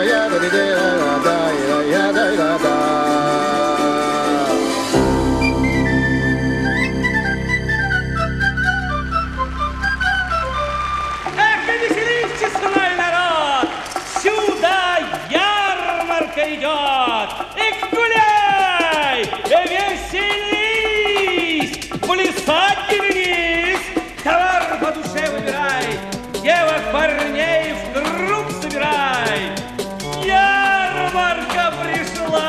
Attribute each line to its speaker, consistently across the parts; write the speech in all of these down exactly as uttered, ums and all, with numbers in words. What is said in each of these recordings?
Speaker 1: Идет! Эх, гуляй! Веселись! Плясать не ленись! Товар по душе выбирай! Девок, парней в круг собирай! Ярмарка пришла!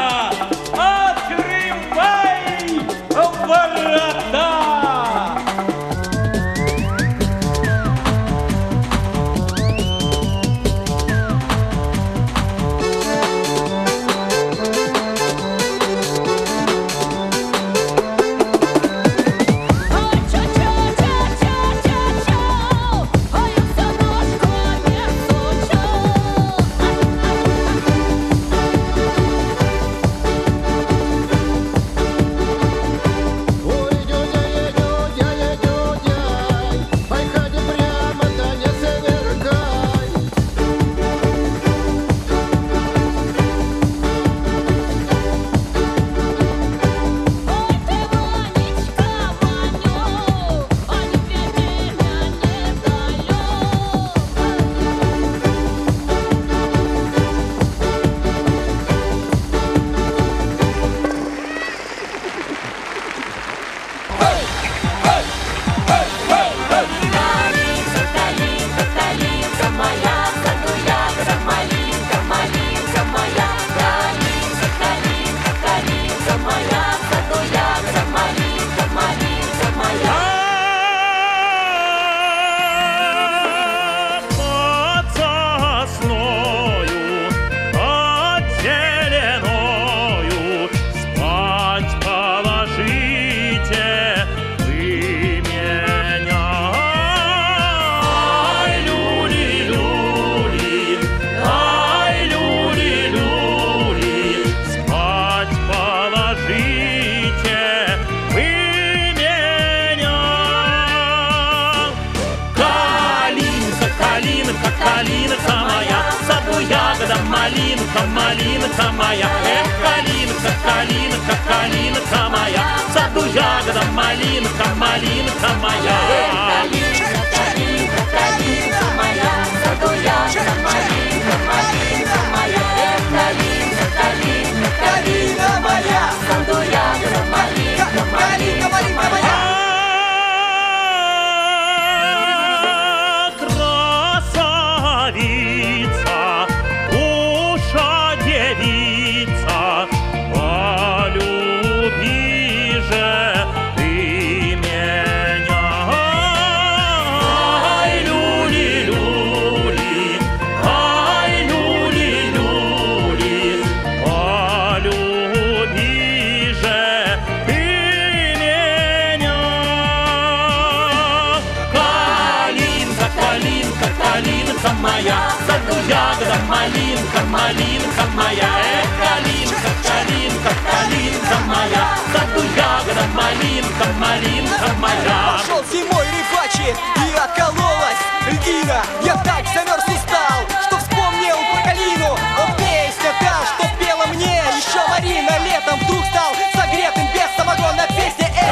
Speaker 1: Открывай ворота!
Speaker 2: Калинка моя, в саду ягода, малинка, малинка моя. Эх, калинка, калинка, калинка моя, в саду ягода, малинка, малинка моя.
Speaker 3: Эх, калинка, калинка, калинка моя, в саду ягода, малинка, малинка моя. Эх, калинка, калинка, калинка моя, в саду ягода, малинка, малинка, малинка моя.
Speaker 2: Моя, в саду ягода, малинка, малинка моя. Эх, калинка, калинка, калинка моя, в саду ягода, малинка, малинка моя.
Speaker 4: Пошел зимой рыбачить и откололась льдина. Я так замерз и устал, что вспомнил про калину. О, песня та, что пела мне еще Марина летом, вдруг стал согретым без самогона. Песня эх.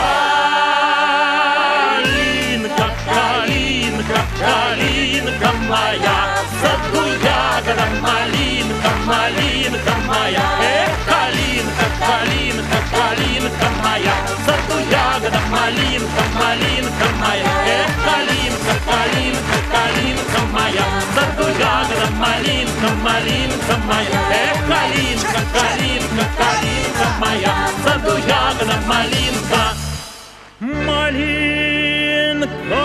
Speaker 2: Калинка, калинка, калинка моя, в саду ягода, малинка, малинка моя. Эх, калинка, калинка, калинка моя, в саду ягода, малинка, малинка моя. Эх, калинка, калинка, калинка моя, в саду ягода, малинка, малинка моя. Эх, калинка, калинка, калинка моя, в саду ягода, малинка, малинка.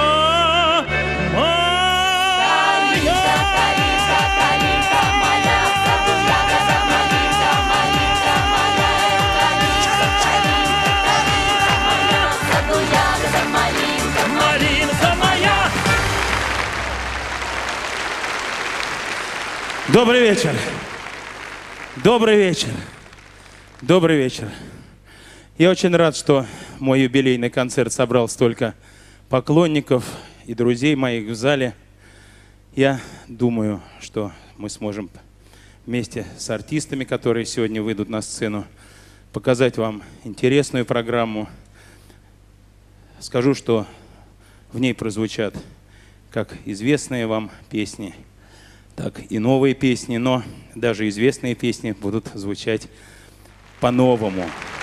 Speaker 5: Добрый вечер. Добрый вечер. Добрый вечер. Я очень рад, что мой юбилейный концерт собрал столько поклонников и друзей моих в зале. Я думаю, что мы сможем вместе с артистами, которые сегодня выйдут на сцену, показать вам интересную программу. Скажу, что в ней прозвучат как известные вам песни, так и новые песни, но даже известные песни будут звучать по-новому.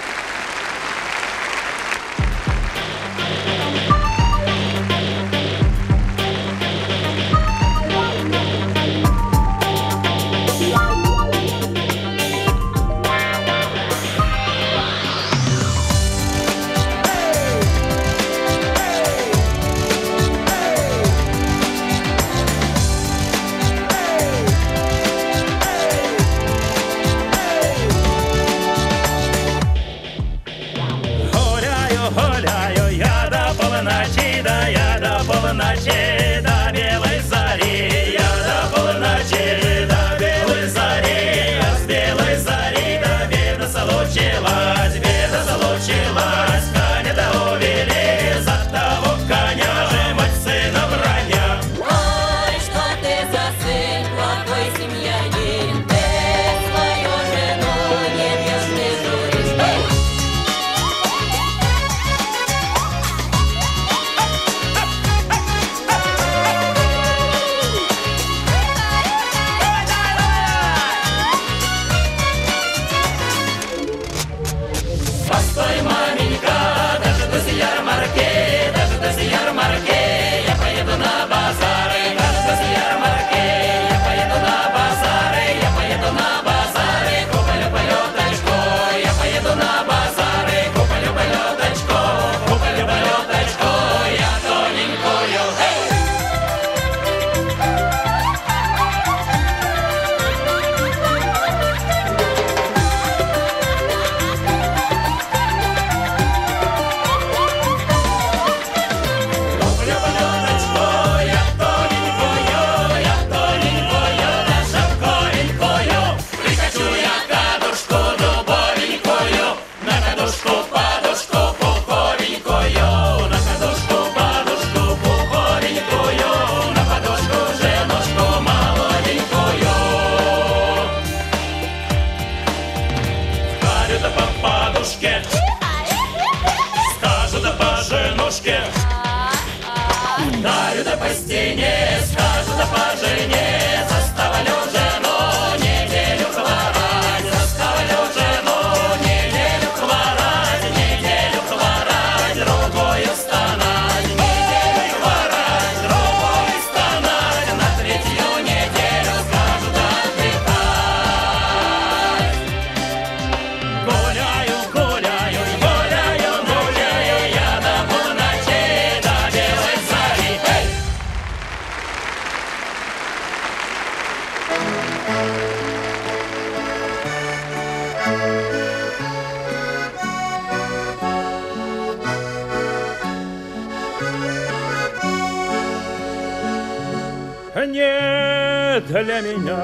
Speaker 2: Не для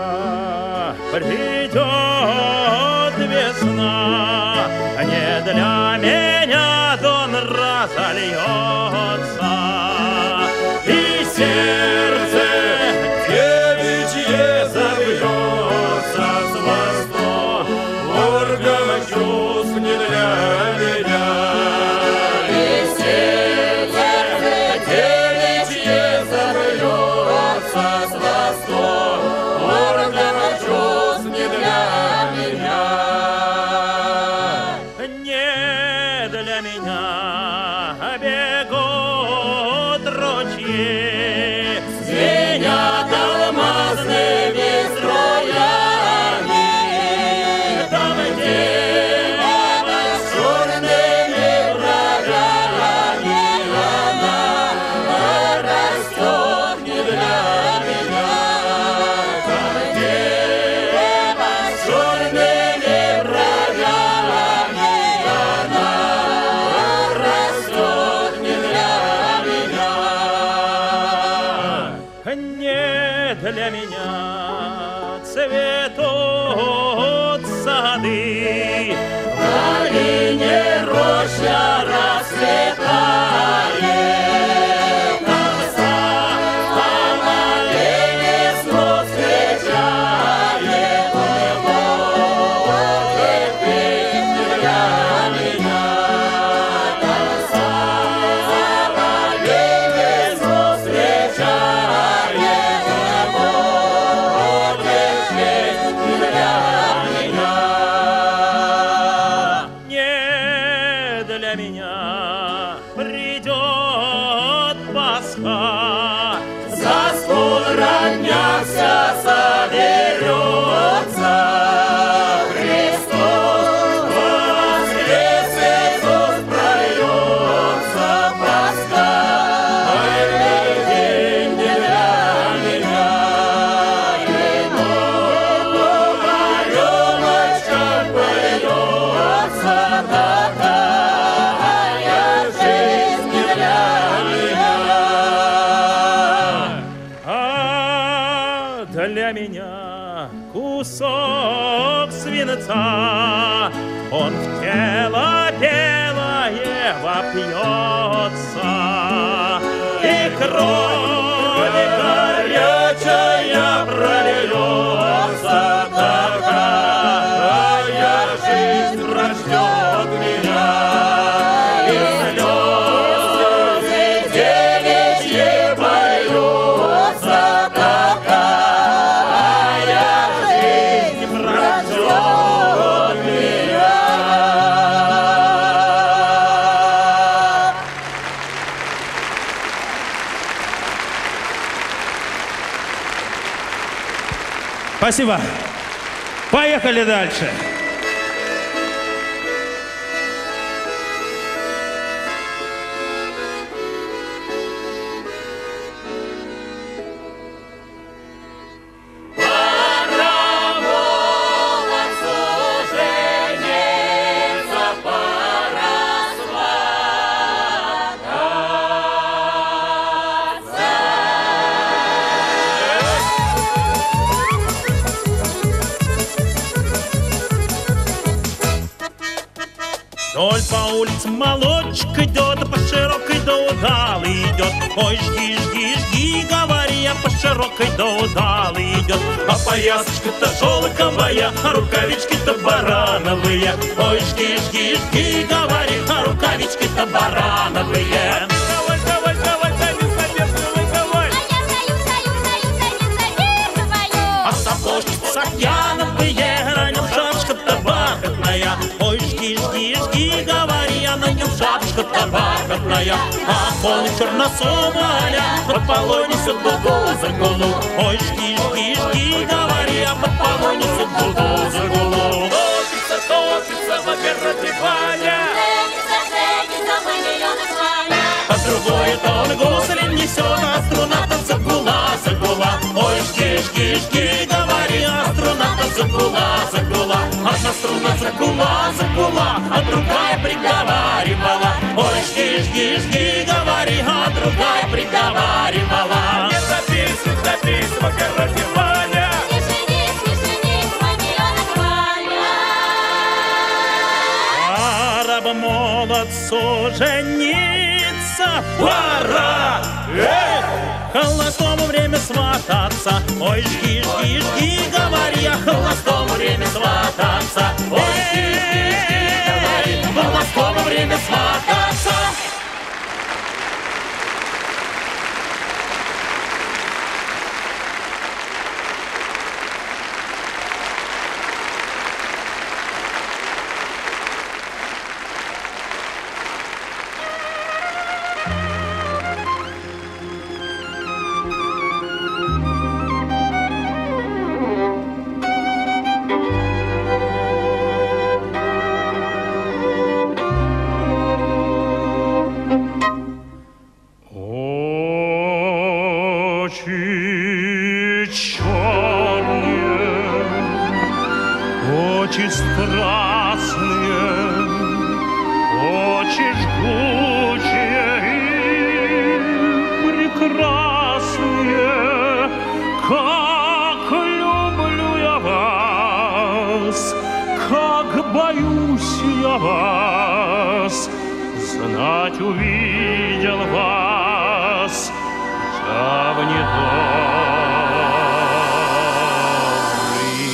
Speaker 2: меня придет весна, не для меня дон разольется, и сердце девичье забьется с восторгом чувств не для меня. И сердце девичье забьется с восторгом чувств не для меня. Не для меня бегут ручьи, звенят алмазными струями, там, где под черными бровями она растет не для меня. Там, где под черными бровями она растет не для меня. Не для меня цветут сады, в долине роща расцветает, там сад, там оленей снов встречает, кусок свинца, он в тело белое вопьется, и кровь горячая прольется, такая жизнь прождет меня, и слезы девичьи польются, такая жизнь прождет меня.
Speaker 1: Спасибо. Поехали дальше.
Speaker 2: Вдоль по улицам молодчик идет, а по широкой до удалы идет. Ой, жги, жги, жги, говоря, по широкой до удалы идет. А поясочка-то шелковая, а рукавички-то барановые. Ой, жги, жги, жги, говори, а рукавички-то барановые. Давай, давай, давай, давай, давай, давай. А сапожки сафьяновые, ранил шапочка-то бархатная. Ой, жги, жги, жги, говори, а на нем шапочка-то бархатная. А полы черносомаля под полой несет гугу за гулу. Ой, жги, жги, жги, говори, а под полой несет гугу за гулу. Топится, топится в огороде Ваня, а другой тон гуслем несет, а струна-то загула, загула. Ой, жги, жги, жги, говори, а струна-то загула, загула. Одна струна загула, загула, а другая приговаривала. Ой, жги, жги, жги, говори, а другая приговаривала. Не топись, не топись в огороде Ваня. Пора бы молодцу жениться, пора! Эх! Холостому время свататься. Ой, жги, жги, жги, говори, а холостому время свататься. Ой, жги, жги, жги, говори, холостому время свататься. Очи черные, очи страстные, очи жгучие и прекрасные. Как люблю я вас, как боюсь я вас, знать увидел вас я в недобрый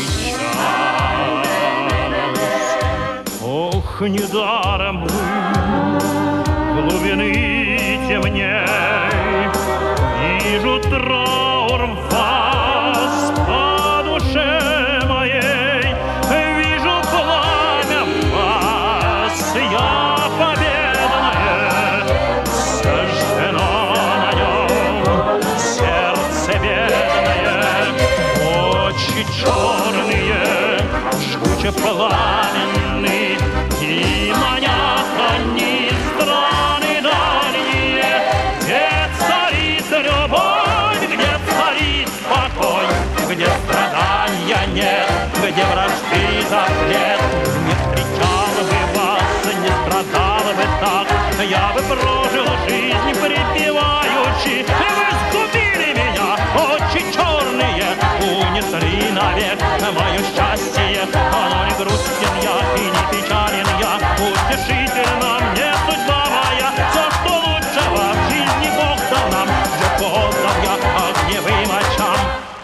Speaker 2: час. Ох, недаром вы глубины темней, вижу траур в вас по душе моей, вижу пламя в вас, я победное, сожжено на нем сердце бедное. Очи черные, жгуче пламенные, и манят они страны дальние, где царит любовь, где царит покой, где страдания нет, где вражды запрет. Не встречал бы вас, не страдал бы так, я бы прожил жизнь припеваючи. Вы сгубили меня, очи черные, унесли навек в мое счастье, оно не грустен я и не печален я, утешительно мне судьба моя, все, что лучшего в жизни Бог дал нам, уже поздал я огневым очам.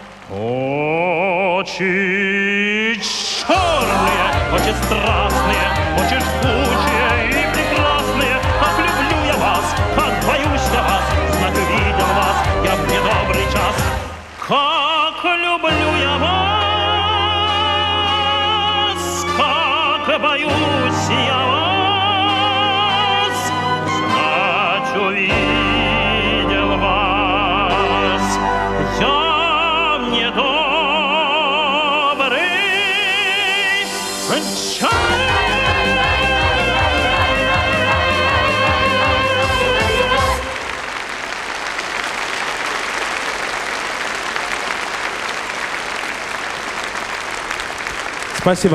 Speaker 2: Очи черные, очи страстные, очи жгучие и прекрасные, как люблю я вас, как боюсь я вас, знак видел вас я в недобрый час. Как люблю я вас, как боюсь я вас, знать увидел вас я в недобрый час.
Speaker 5: Спасибо.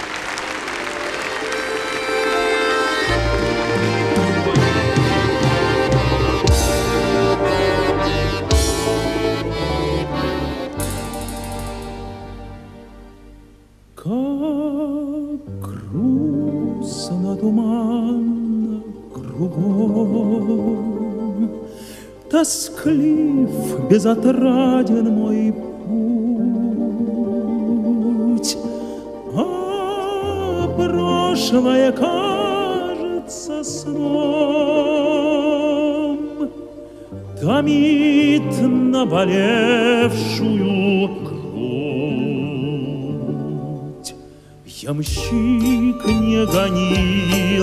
Speaker 6: Как грустно, туманно кругом, тосклив, безотраден мой путь, а прошлое кажется сном, томит наболевшую грудь. Ямщик, не гони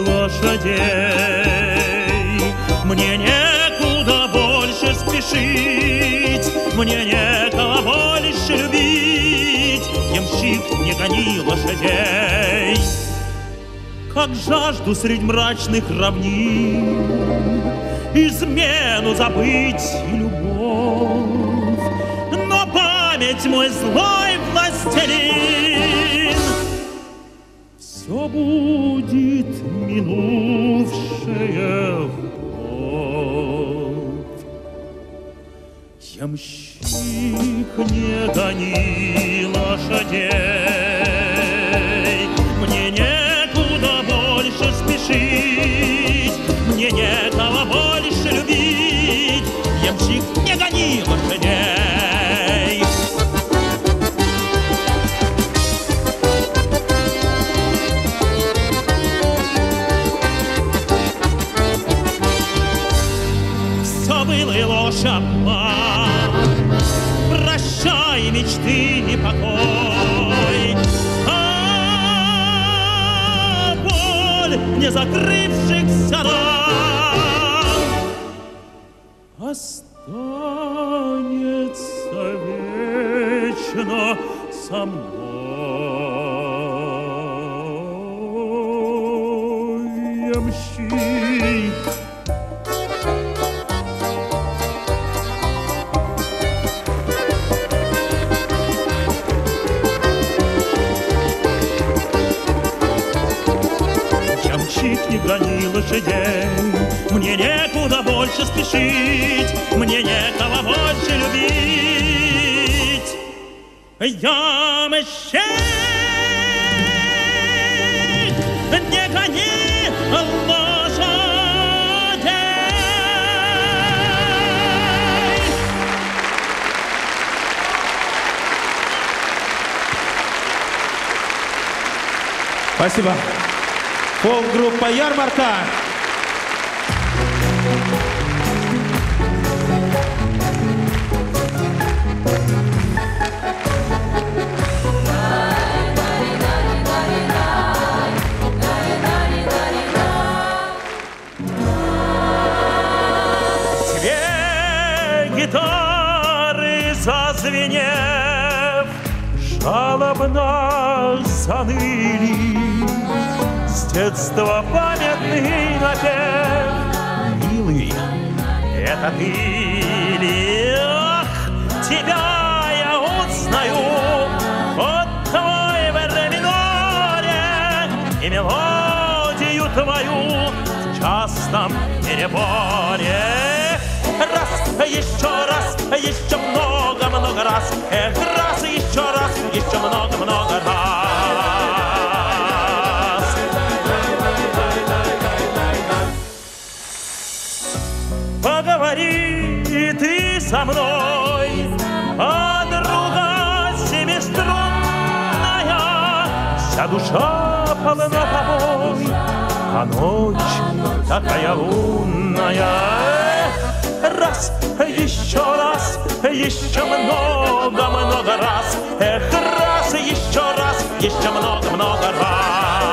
Speaker 6: лошадей, мне некуда больше спешить, мне некого больше любить. Ямщик, не гони лошадей. Как жажду средь мрачных равнин измену забыть и любовь, но память мой злой властелин все будет минувшее вновь. Ямщик, не гони лошадей, мне некуда больше спешить, мне некого больше любить. Ямщик, не гони лошадей. Обман, прощай мечты и покой, а боль не закрывшихся ран останется вечно со мной. Ямщик, не гони лошадей, мне некуда больше спешить, мне некого больше любить. Ямщик, не гони лошадей.
Speaker 5: Спасибо. Фолк-группа «Ярмарка».
Speaker 2: Две гитары зазвенев, жалобно заныли. С детства памятный напев, милый, это ты ли? Ах, тебя я узнаю, вот твой в ре миноре и мелодию твою в частном переборе. Раз, еще раз, еще много-много раз, эх, раз, еще раз, еще много-много раз. Поговори ты со мной, подруга семиструнная, вся душа полна тобой, а ночь такая лунная. Раз, еще раз, еще много-много раз. Эх, раз, еще раз, еще много-много раз.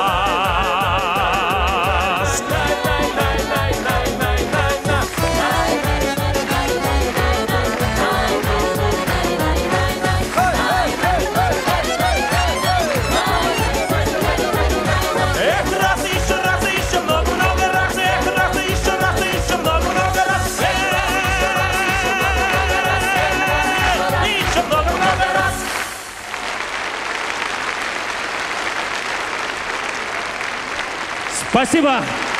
Speaker 1: Спасибо.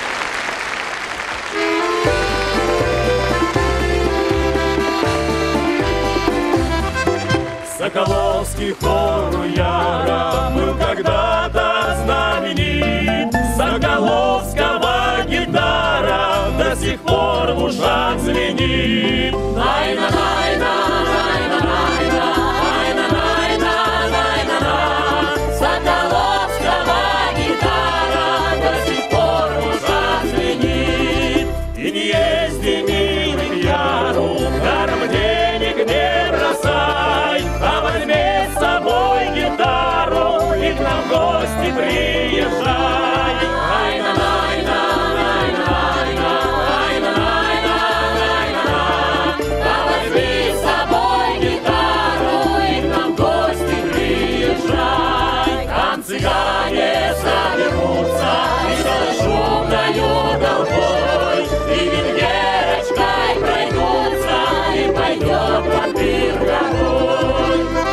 Speaker 2: Соколовский хор у Яра был когда-то знаменит. Соколовского гитара до сих пор в ушах звенит. Ай-на-най-на, ай-на-най-на, ай-на-най-на, ай-на-на. Соколовского гитара до сих пор в ушах звенит. И не езди, милый, к Яру, даром денег не бросай, а возьми с собой гитару и к нам в гости приезжай. Ай-на-най-на, ай-на-най-на, ай-на-най-на, ай-на-на. А возьми с собой гитару и к нам в гости приезжай. Там цыгане соберутся и шумною толпой, и венгерочкой пройдутся, и пойдет под пирогой.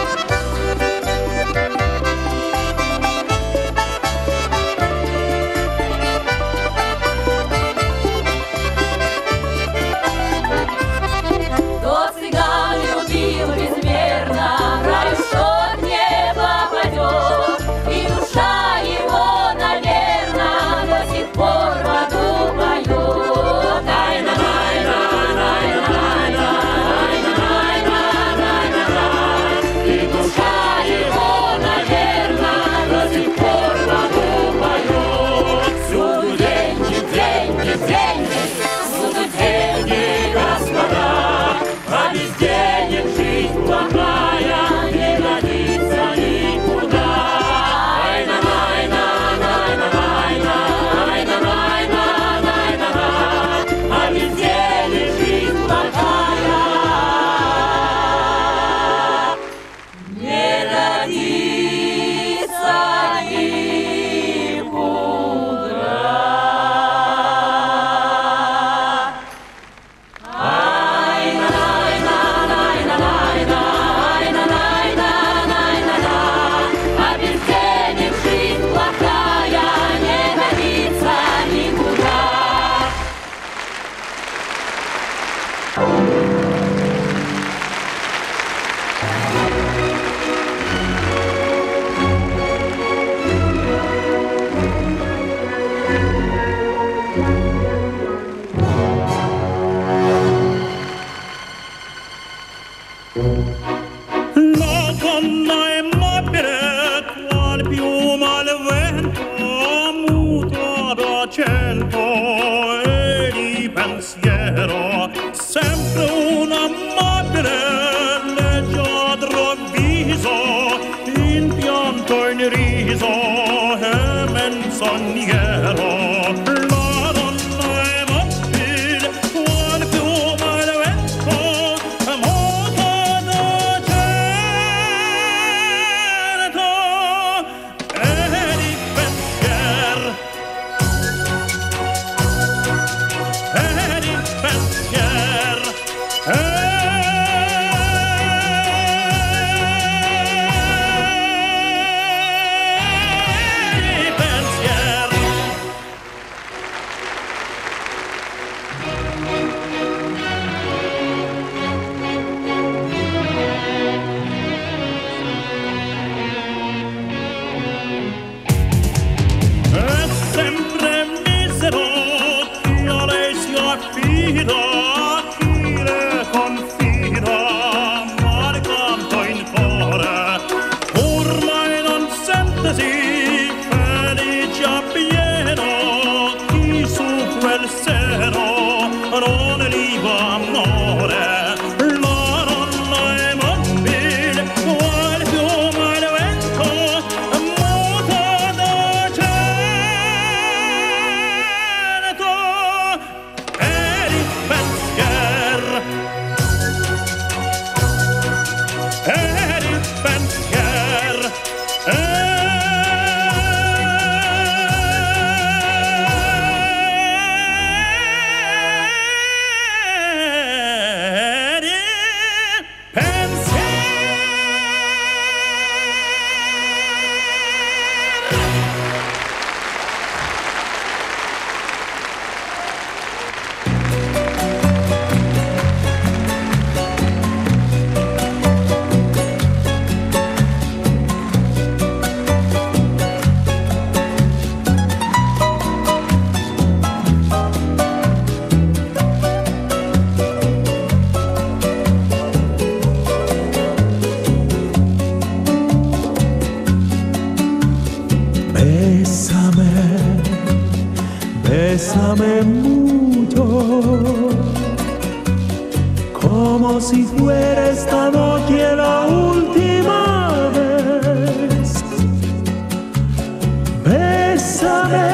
Speaker 3: Кто цыган любил безмерно, в раю шот не попадет, и душа его, наверно, до сих пор в аду поет. Ай-на-най-на, ай-на-най-на, ай-на-най-на, ай-на-на. И душа его, наверно, до сих пор в аду поет. Всюду деньги, деньги, деньги, всюду деньги, господа, а без денег жизнь плохая не годится никуда. Ай-на-най-на, ай-на-най-на, ай-на-най-на, ай-на-на. А без денег жизнь плохая не годится никуда. А без денег жизнь плохая не годится никуда.
Speaker 6: No donna è mobile, qual piuma al vento, muto d'accento e di pensiero, sempre un amabile, leggiadro viso, in pianto in riso e menzognero. La donna è mobile, qual piuma al vento, muto d'accento e di pensiero, e di pensiero, e di pensiero. sì, felice pieno, chi su quel seno non riva amore, la donna è mobile, qual fiume al vento, muta da certo, ed il pensier, ed il pensier, ed il
Speaker 7: Bésame, bésame mucho, como si fuera esta noche la última vez. Bésame,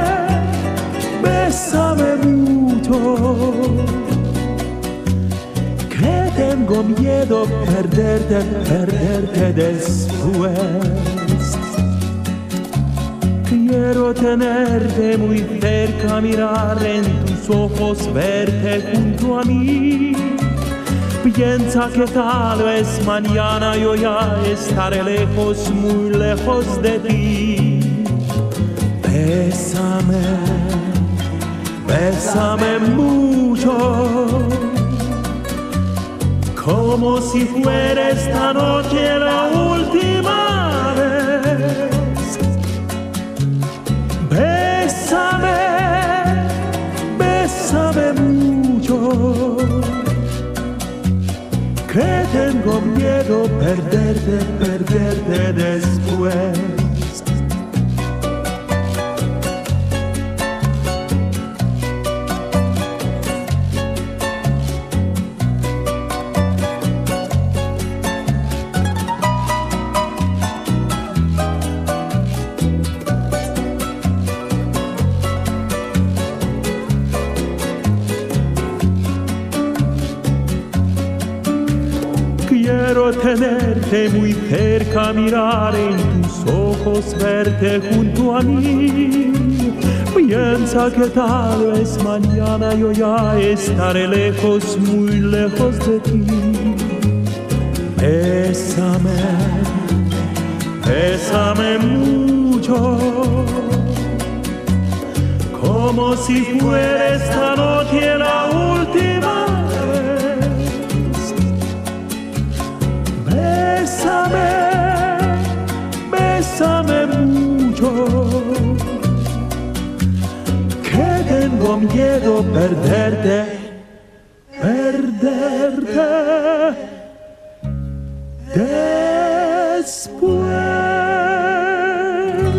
Speaker 7: bésame mucho, que tengo miedo perderte, perderte después. Quiero tenerte muy cerca, mirar en tus ojos, verte junto a mí. Piensa que tal vez mañana yo ya estaré lejos, muy lejos de ti. Bésame, bésame mucho, como si fuera esta noche la última vez. Bésame, bésame mucho, que tengo miedo perderte, perderte después. Quiero tenerte muy cerca, mirar en tus ojos, verte junto a mí. Piensa que tal vez mañana yo ya estaré lejos, muy lejos de ti. Bésame, bésame mucho, como si fuera esta noche la última vez. Bésame, bésame mucho, que tengo miedo perderte, perderte después.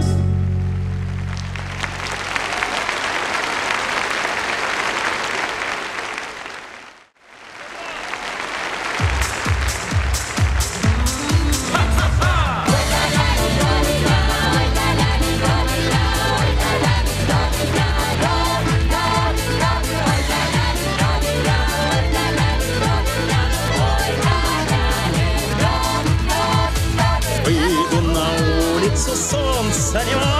Speaker 6: Выйду на улицу, солнца нема,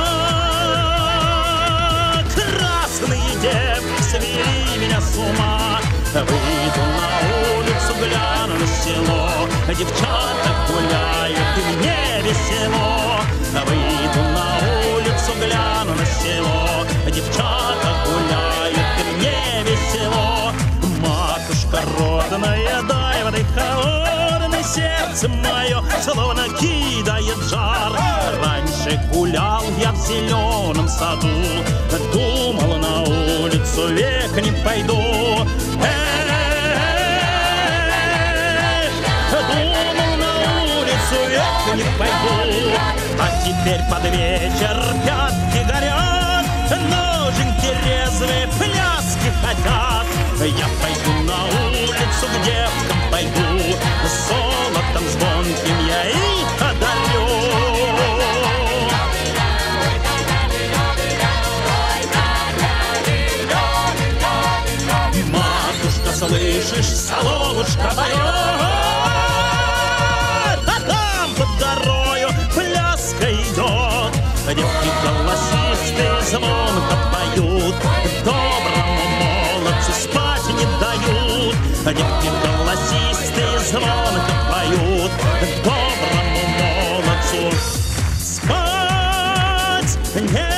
Speaker 6: красные девки свели меня с ума. Выйду на улицу, гляну на село, девчата гуляют, и мне весело. Выйду на улицу, гляну на село, девчата гуляют, и мне весело. Матушка родная, дай воды холодной, сердце мое словно кидает жар. Раньше гулял я в зеленом саду, думал, на улицу век не пойду. Эх, думал, на улицу век не пойду. А теперь под вечер пятки горят, ноженьки резвые пляски хотят. Я пойду на улицу к девкам, пойду, золотом звонким я их одарю. Матушка, слышишь, соловушка поет, а там под горою пляска идет. Девки голосистые звонко поют, доброму молодцу спать не дают. Девки голосистые звонко поют, доброму молодцу спать не дают.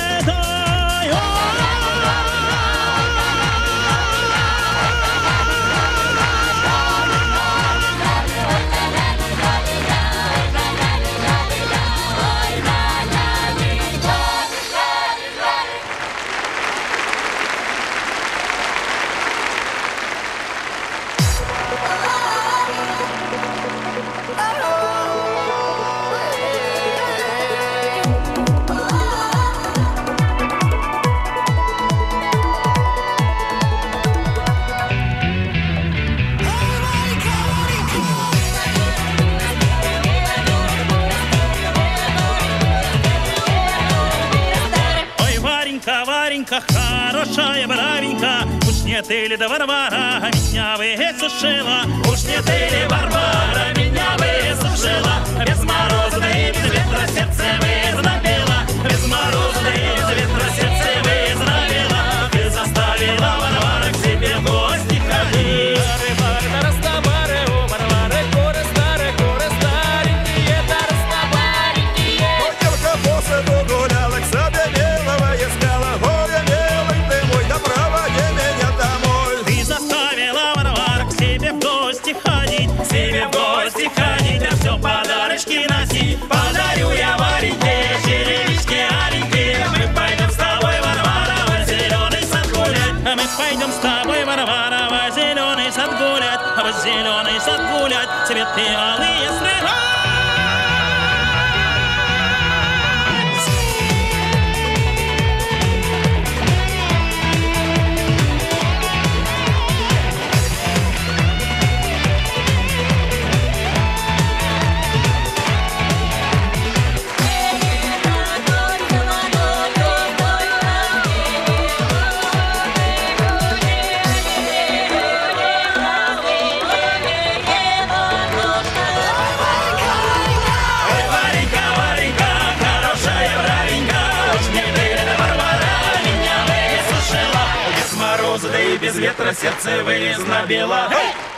Speaker 6: Хорошая бравенька, уж не ты ли, да Варвара, меня высушила. Уж не ты ли, Варвара, меня высушила. Без мороза да и без ветра сердце выздоровело. Без мороза да и без ветра сердце выздоровело. Ты заставила, Варвара, к себе в гости ходить. Себе в гости ходить, а все подарочки носить. Подарю я Вареньке черевички аленькие. Мы пойдем с тобой, Варвара, в зеленый сад гулять. Мы пойдем с тобой, Варвара, в зеленый сад гулять. В зеленый сад гулять, цветы алые срывать. Да и без ветра сердце вызнобело.